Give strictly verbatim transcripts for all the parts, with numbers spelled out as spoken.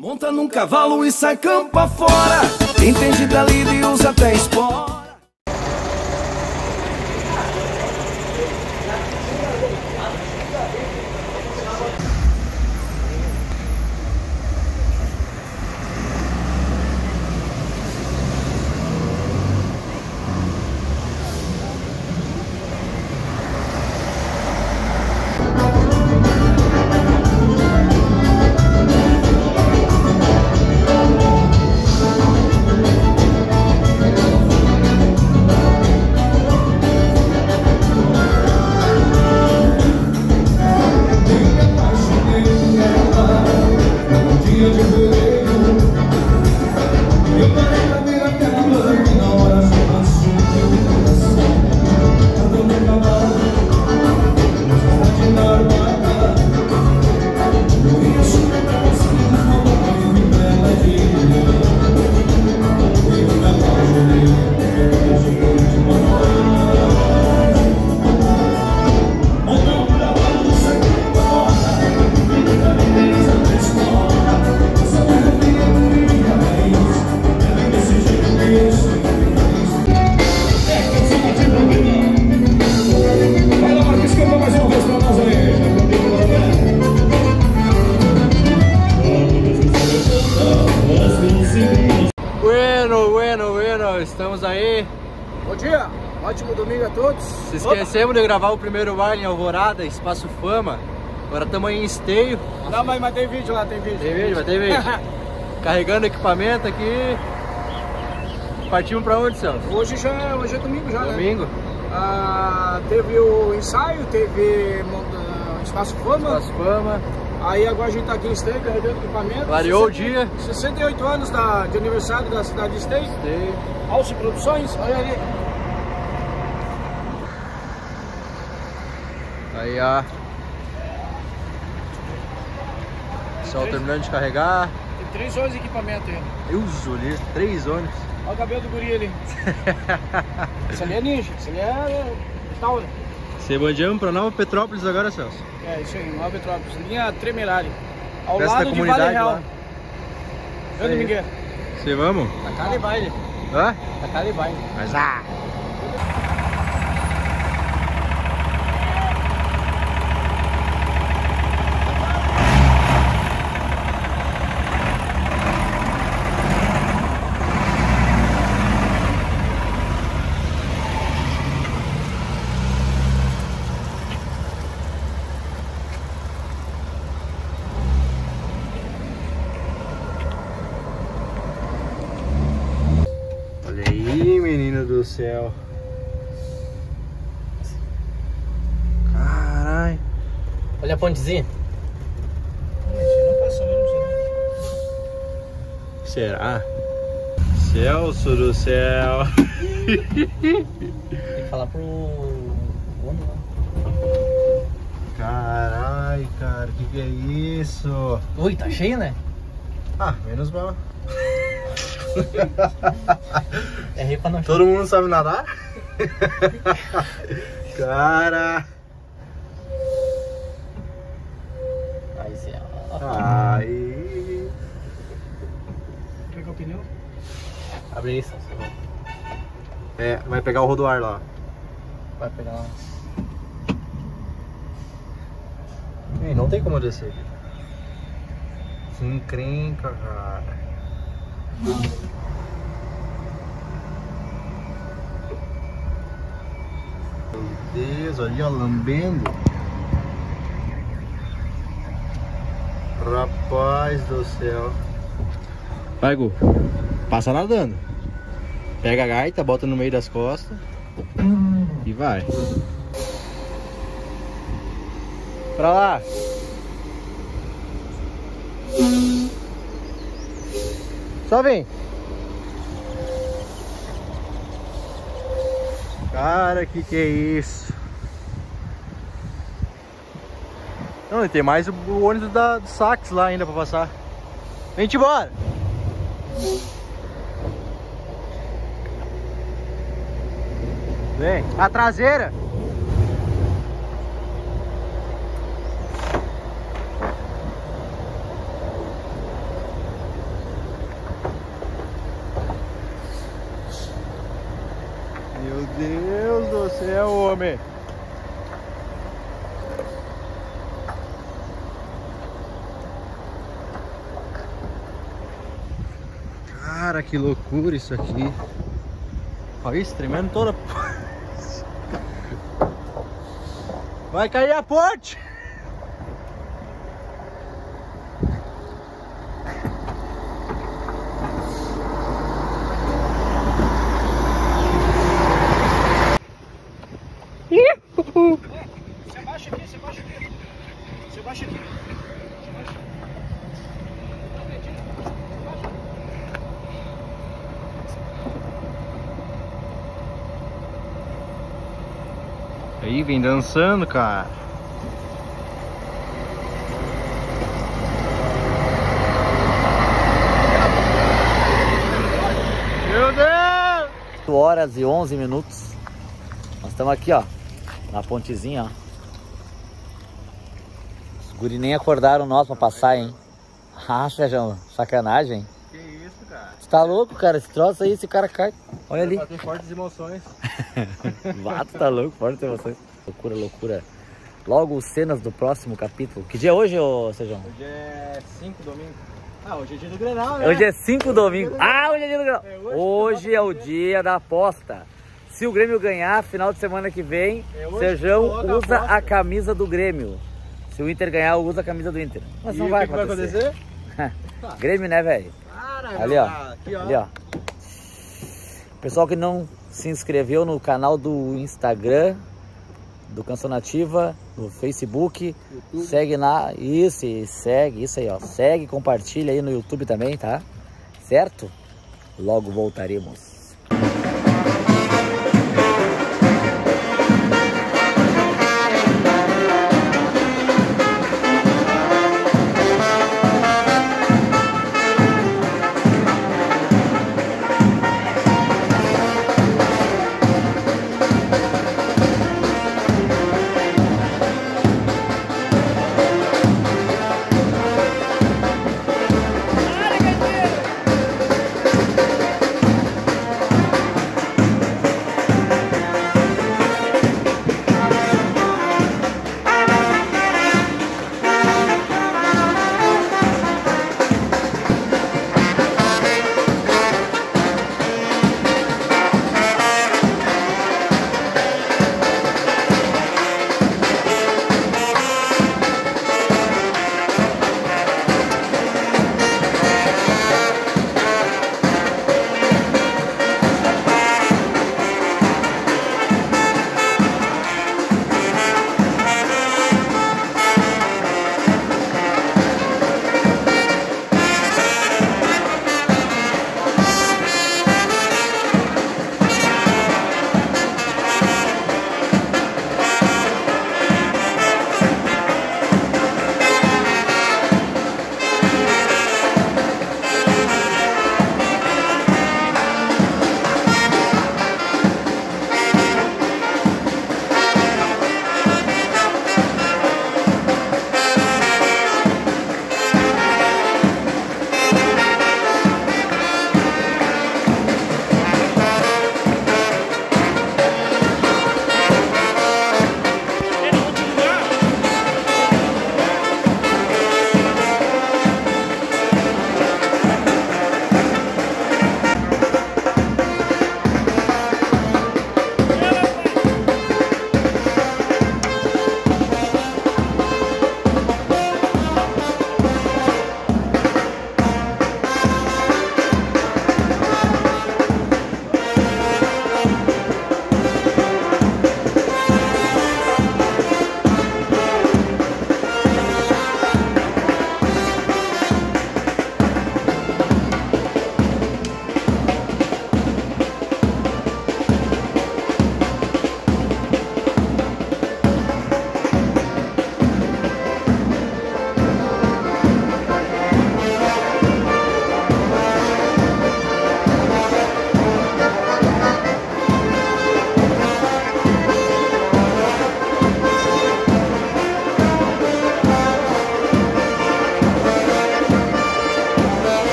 Monta num cavalo e sai campo afora. Entende da lida e usa até espora. Estamos aí. Bom dia, ótimo domingo a todos. Se esquecemos de gravar o primeiro baile em Alvorada, Espaço Fama. Agora estamos aí em Esteio. Não, mas, mas tem vídeo lá, tem vídeo. Tem vídeo, vai ter vídeo. Carregando equipamento aqui. Partimos pra onde, Celso? Hoje já é, hoje é domingo já, domingo. né? Ah, teve o ensaio, teve uh, Espaço Fama. Espaço Fama. Aí agora a gente tá aqui em Esteio carregando equipamento. Variou o dia. sessenta e oito anos da, de aniversário da cidade de Esteio. Esteio. Alce Produções, olha ali. Aí, ó. Pessoal terminando de carregar. Tem três ônibus de equipamento aí. Deus, olhei, três ônibus. Olha o cabelo do guri ali. Esse ali é ninja, esse ali é tal, né? Cebandamos pra Nova Petrópolis agora, Celso. É, isso aí, Nova Petrópolis, linha Tremerari. Ao Festa lado da de comunidade Vale Real. lá. Eu Domingueiro. Você vamos? Tá cara e baile. Hã? Tá cara e baile. Mas ah! Menino do céu. Caralho. Olha a pontezinha. Não passou mesmo, Será? Celso do céu. Tem que falar pro mundo lá. Caralho, cara, que que é isso? Ui, tá cheio, né? Ah, menos mal. É rir pra não. Todo mundo sabe nadar? Cara. Aí, Zé. Aí. Pegar o pneu? Abre isso. É, vai pegar o rodoar lá. Vai pegar lá. Ei, não tem como descer aqui. Que encrenca, cara. Meu Deus, olha, lambendo. Rapaz do céu. Vai, Gu. Passa nadando. Pega a gaita, bota no meio das costas e vai. Pra lá. Só vem. Cara, que que é isso? Não, e tem mais o, o ônibus da, do Sax lá ainda pra passar. Vem-te embora. Vem. A traseira. Deus do céu, homem. Cara, que loucura isso aqui. Olha isso, tremendo toda. Vai cair a ponte. Você abaixa aqui, você abaixa aqui. Você abaixa aqui. Aí, vem dançando, cara. Meu Deus! oito horas e onze minutos. Nós estamos aqui, ó, na pontezinha, ó. Os guri nem acordaram nós pra passar, hein? Ah, Sérgio, sacanagem. Que isso, cara? Você tá louco, cara? Esse troço aí, esse cara cai. Olha ali. Tem fortes emoções. Vato, tá louco, forte emoções. Loucura, loucura. Logo cenas do próximo capítulo. Que dia é hoje, ô Sérgio? Hoje é cinco domingo. Ah, hoje é dia do Grenal, né? Hoje é cinco domingo. Ah, hoje é dia do Grenal. É hoje Hoje é o dia da aposta. Se o Grêmio ganhar, final de semana que vem, É hoje Sérgio que coloca a usa aposta. a camisa do Grêmio. Se o Inter ganhar, usa a camisa do Inter. Mas E não o vai que que vai acontecer. acontecer? Grêmio, né, velho? Cara, Ali, ó. aqui, ó. Ali, ó. Pessoal que não se inscreveu no canal do Instagram do Canção Nativa, no Facebook, YouTube. segue lá, isso, e segue, isso aí, ó. Segue, compartilha aí no YouTube também, tá? Certo? Logo voltaremos.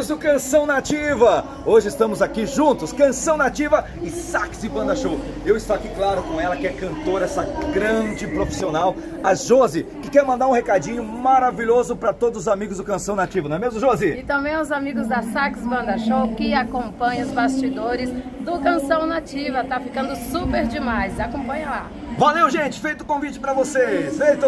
amigos do Canção Nativa! Hoje estamos aqui juntos, Canção Nativa e Sax e Banda Show. Eu estou aqui, claro, com ela que é cantora, essa grande profissional, a Josi, que quer mandar um recadinho maravilhoso para todos os amigos do Canção Nativa, não é mesmo, Josi? E também os amigos da Sax Banda Show que acompanham os bastidores do Canção Nativa. Tá ficando super demais, acompanha lá. Valeu, gente! Feito o convite para vocês! Feito!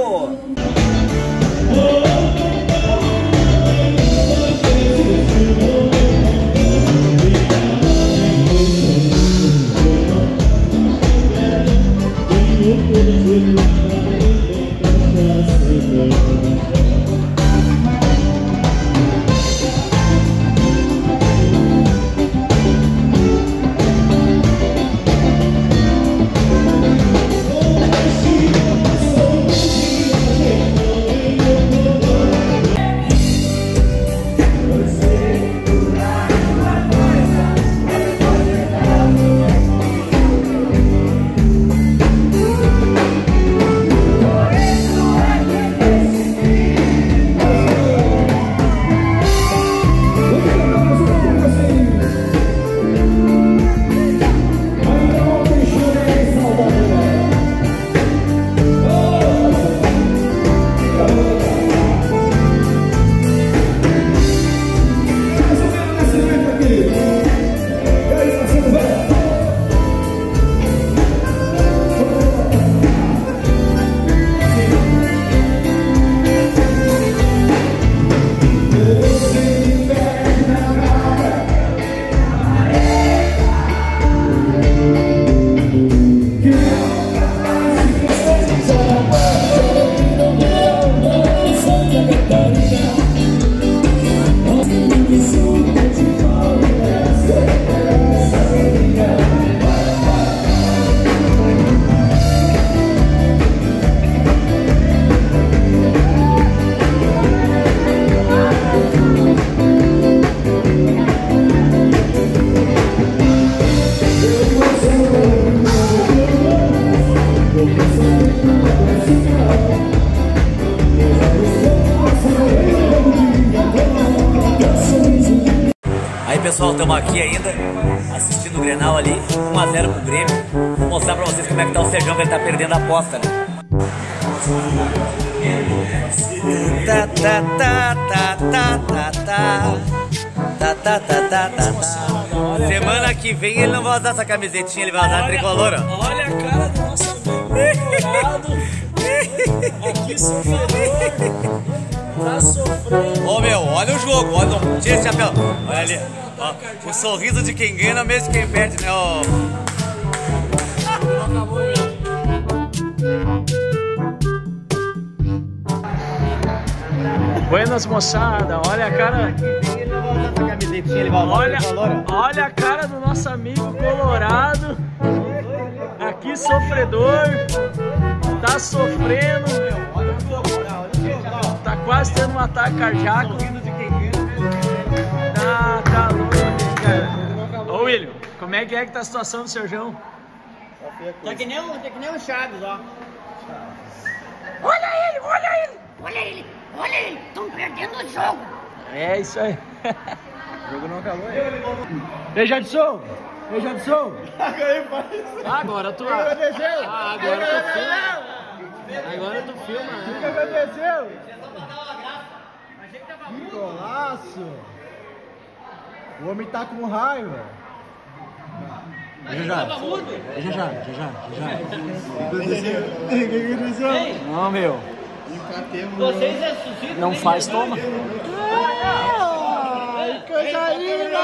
Aí pessoal, estamos aqui ainda assistindo o Grenal ali, um a zero pro Grêmio. Vou mostrar pra vocês como é que tá o Sérgio, que ele tá perdendo a aposta, né? Tá, tá, tá, tá, tá, tá, tá. Tá, tá, tá, tá, tá, tá. Semana que vem ele não vai usar essa camisetinha, ele vai usar a tricolor, ó. Olha a cara do nosso amigo colorado. Aqui sofreu. Tá sofrendo. Ô meu, olha o jogo, olha, não, tira esse chapéu. Olha ali, ó, o sorriso de quem ganha não é mesmo de quem perde, né, ó. Buenas, moçada, olha a cara. Olha, olha a cara do nosso amigo colorado. Aqui sofredor. Tá sofrendo. Tá quase tendo um ataque cardíaco. Tá, tá louco, cara. Ô William, como é que é que tá a situação do Serjão? Tá que nem um, tá que nem um Chaves, ó. Olha ele, olha ele, olha ele, olha ele, estão perdendo o jogo. É isso aí. O jogo não acabou aí. Ei, Jadson! Ei, Jadson! Agora tu... Ah, agora tu filma. Agora tu filma, né? O que aconteceu? Que golaço! O homem tá com raiva. Já já, já já, já já, já O que aconteceu? Não, meu. Vocês ressuscitam. Não faz, toma. Ai, coisa linda!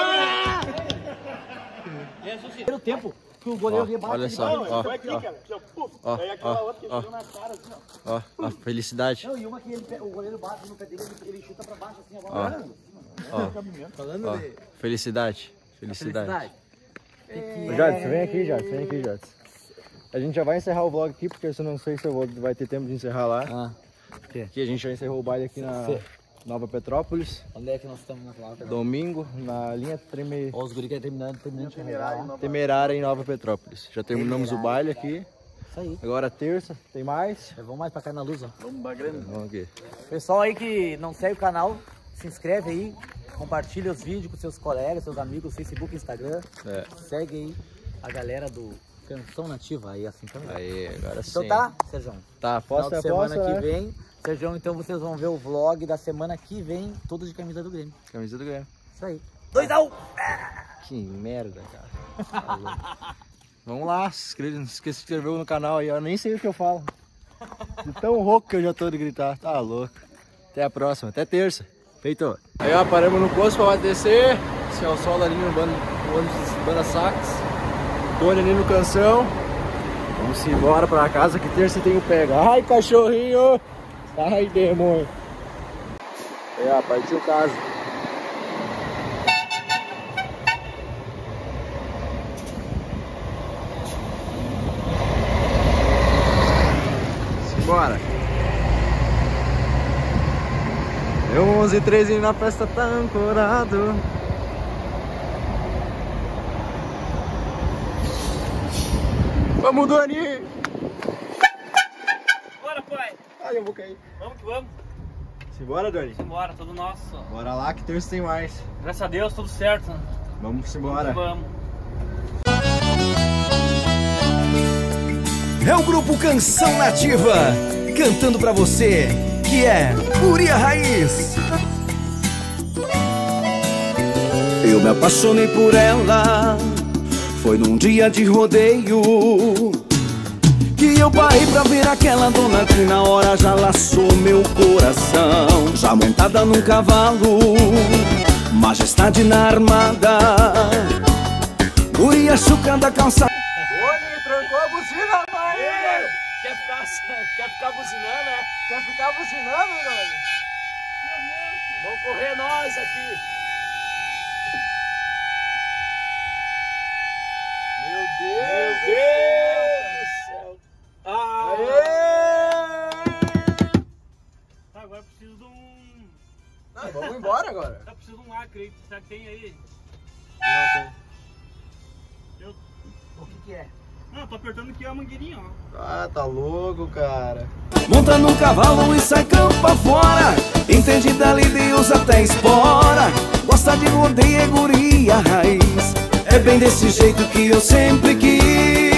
Primeiro tempo que o goleiro rebate. Olha só, ó, ó, ó, ó, ó, ó, felicidade. Não, e uma que ele, o goleiro bate no pé dele, ele chuta pra baixo assim, Ó, ó, ó, felicidade, felicidade. Jadson, vem aqui, Jadson, vem aqui, Jadson. A gente já vai encerrar o vlog aqui, porque eu não sei se eu vou, vai ter tempo de encerrar lá. Ah, aqui a gente já encerrou o baile aqui na Nova Petrópolis. onde é que nós estamos na palavra? Domingo, na linha Treme... Ó, os guri que terminando, terminando de carregar lá. Temerária em Nova Petrópolis. Já terminamos o baile aqui. Isso aí. Agora terça, tem mais. Vamos mais pra cá na luz, ó. Vamos aqui. Pessoal aí que não segue o canal, se inscreve aí, compartilha os vídeos com seus colegas, seus amigos, Facebook, Instagram. É. Segue aí a galera do Canção Nativa aí, assim também. Aí, agora sim. Então tá, Sérgio? Tá, Final posta, de semana posta, que né? vem. Sérgio, então vocês vão ver o vlog da semana que vem, todo de camisa do Grêmio. Camisa do Grêmio. Isso aí. dois a um! Que merda, cara. Vamos lá, se inscreve, não esqueça de se inscrever no canal aí, eu nem sei o que eu falo. De tão rouco que eu já tô de gritar, tá louco. Até a próxima, até terça. Feito. Aí ó, paramos no posto pra abastecer. Esse é o sol ali no bando, no ônibus Banda Sax. Tony ali no Canção. Vamos embora pra casa que terça tem o pega. Ai, cachorrinho! Ai, demônio! Aí ó, partiu casa. Bora! Eu onze e treze na festa tá ancorado. Vamos, Dani! Bora, pai! Ai, eu vou cair. Vamos que vamos. Simbora, Dani? Simbora, tudo nosso. Bora lá que terça tem mais. Graças a Deus, tudo certo. Vamos embora. Vamos. É o grupo Canção Nativa, cantando pra você, que é Guria Raiz. Eu me apaixonei por ela, foi num dia de rodeio, que eu parei pra ver aquela dona que na hora já laçou meu coração. Já montada num cavalo, majestade na armada, guria chucando a calça. Trancou a buzina, pai! Quer ficar, quer ficar buzinando, né? Quer ficar buzinando, Dani? Vamos correr nós aqui. Meu Deus! Meu Deus do céu! Ah! Ah, agora eu preciso de um... Não, vamos embora agora. Eu preciso de um acre aí. Será que tem aí? Não tem. Eu... O que que é? Não, tô apertando aqui a mangueirinha, ó. Ah, tá louco, cara. Monta no cavalo e sai campo afora, entende da lida e usa até espora. Gosta de rodeio, é guria raiz, é bem desse jeito que eu sempre quis.